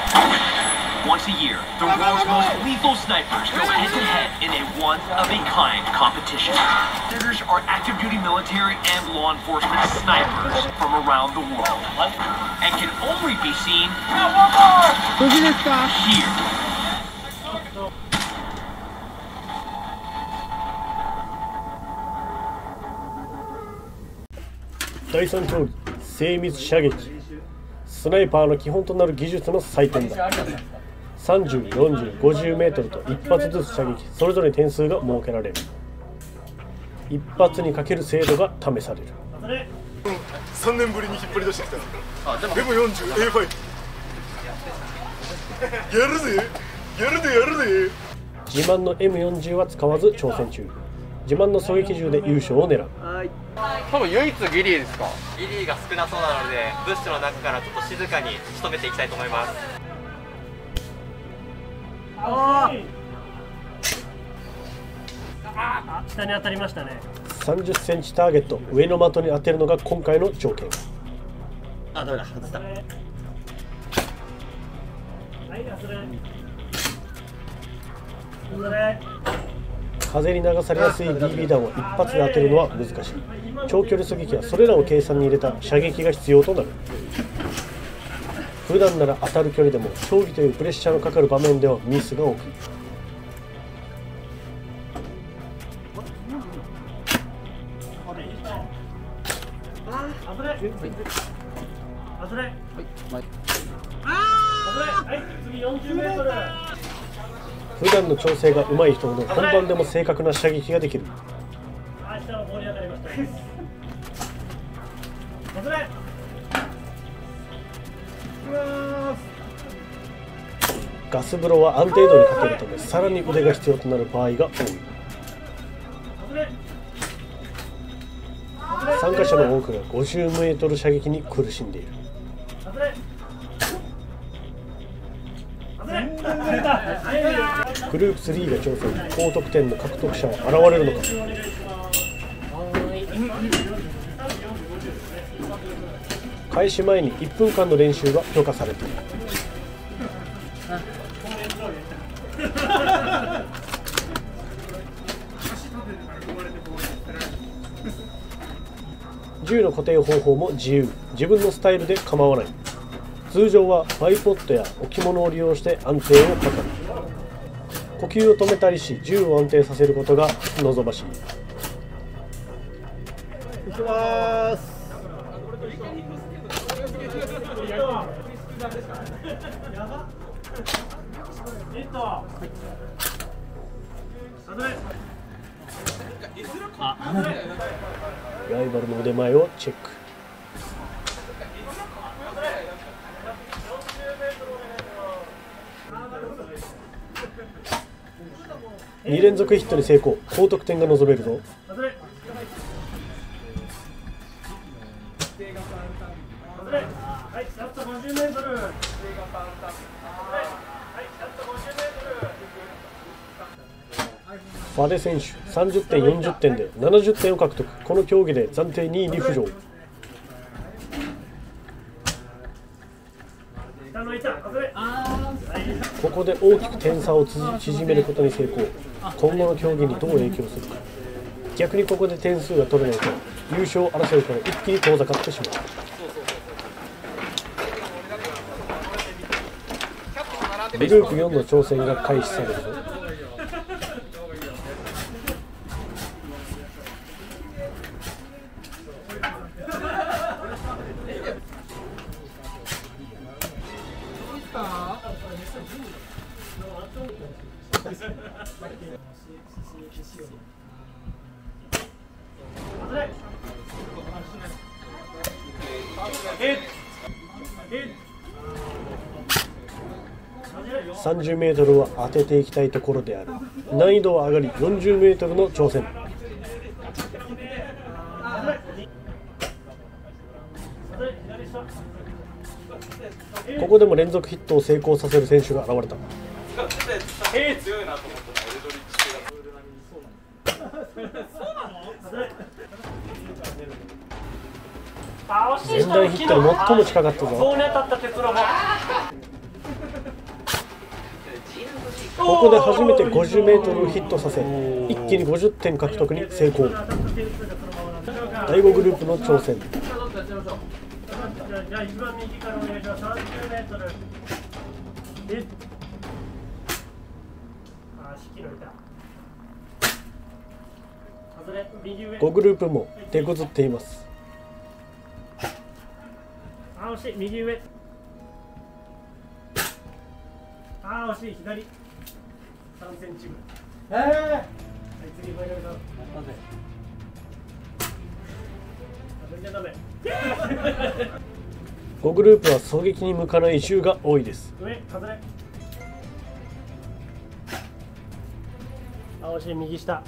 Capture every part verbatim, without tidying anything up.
Once a year, the world's most lethal snipers go head-to-head in a one-of-a-kind competition. Competitors are active-duty military and law enforcement snipers from around the world, and can only be seen here. だいさん競技、精密射撃。スナイパーの基本となる技術の採点だ。さんじゅう、よんじゅう、ごじゅうメートルと一発ずつ射撃、それぞれ点数が設けられる。一発にかける精度が試される。 さんねんぶりに引っ張り出してきた。エムよんじゅうエーファイブ。やるぜやるぜやるぜ。 自慢の エムよんじゅう は使わず挑戦中。自慢の狙撃銃で優勝を狙う。 多分唯一ギリですか。 ギリが少なそうなので、ブッシュの中からちょっと静かに仕留めていきたいと思います。 ああ、下に当たりましたね。 さんじゅっセンチターゲット、上の的に当てるのが今回の条件。 あ、ダメだ、外した。 風に流されやすい ビービー 弾を一発で当てるのは難しい。長距離狙撃はそれらを計算に入れた射撃が必要となる。普段なら当たる距離でも競技というプレッシャーのかかる場面ではミスが多く、普段の調整が上手い人ほど本番でも正確な射撃ができる。ガス風呂は安定度にかけるためさらに腕が必要となる場合が多い。参加者の多くがごじゅうメートル射撃に苦しんでいる。グループスリーが挑戦、高得点の獲得者は現れるのか。開始前にいっぷんかんの練習が許可されている。銃の固定方法も自由、自分のスタイルで構わない。通常はバイポッドや置物を利用して安定を図る。呼吸を止めたりし銃を安定させることが望ましい。 いきます。 ライバルの腕前をチェック。に連続ヒットに成功、高得点が望めるぞ。ファデ選手さんじゅってん、よんじゅってんでななじゅってんを獲得。この競技で暫定にいに浮上。ここで大きく点差を縮めることに成功。今後の競技にどう影響するか。逆にここで点数が取れないと優勝争いから一気に遠ざかってしまう。グループよんの挑戦が開始されるぞ。さんじゅうメートルは当てていきたいところである。難易度は上がりよんじゅうメートルの挑戦。ここでも連続ヒットを成功させる選手が現れた。前段ヒットに最も近かったぞ。 ここで初めて ごじゅうメートル をヒットさせ一気にごじゅってん獲得に成功。だいごグループの挑戦。 じゃあ一番右からお願いします。さんじゅうメートル。えあー、引きのいた。外れ、右上。 ごグループも手こずっています。 あー、惜しい、右上。あー、惜しい、左。さんセンチぐらい。えー、はい、次、ファイナルカウント。外れちゃダメ。 ごグループは狙撃に向かない銃が多いです。 上、外れ。あ、惜しい、右下。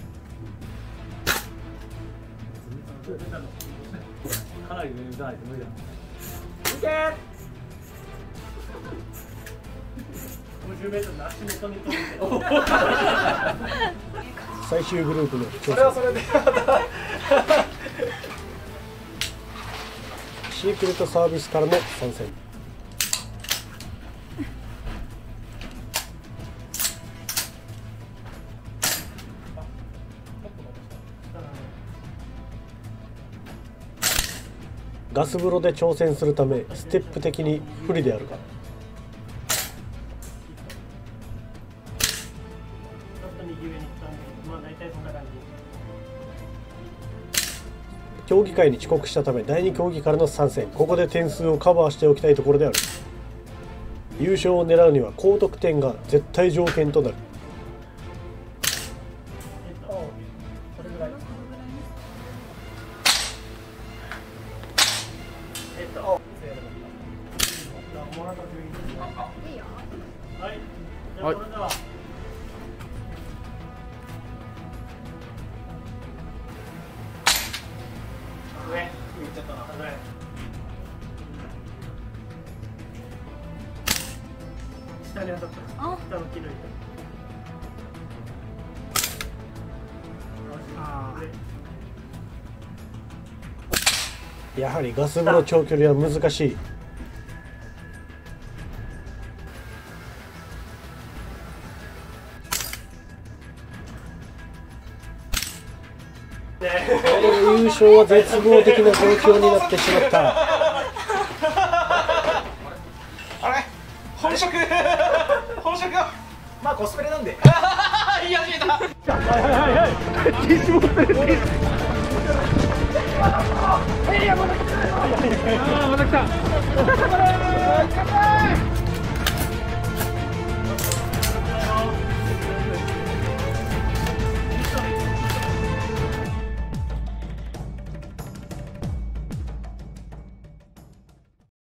かなり上じゃないと無理だ。いけー。ごじゅうメートルの足元に飛んで。 最終グループの挑戦。 それはそれでシークレットサービスからの参戦。ガス風呂で挑戦するためステップ的に不利であるが、競技会に遅刻したためだいに競技からの参戦。ここで点数をカバーしておきたいところである。優勝を狙うには高得点が絶対条件となる。 はい。下に当たった。下の木のやはりガス風呂長距離は難しい。優勝は絶望的な状況になってしまった。 あれ本職本職はまあコスプレなんでいや見えた。 はいはいはいはい。ティッシュ持ってる。 ああまた来た。